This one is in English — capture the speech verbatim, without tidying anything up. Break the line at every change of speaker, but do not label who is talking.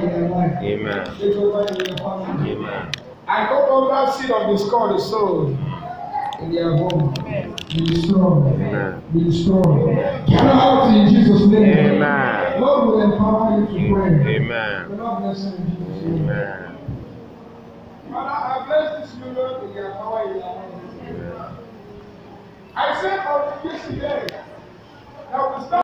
in their life.
Amen.
Take over in their family.
Amen.
I cut off that seed of discord, the soul in their home. Be strong.
Amen.
Be strong. Get out in Jesus' name.
Amen.
Lord will empower you to pray.
Amen.
The Lord bless you in Jesus' name.
Amen.
Father, I bless this union in their power in their hands.
Amen.
I said on yesterday.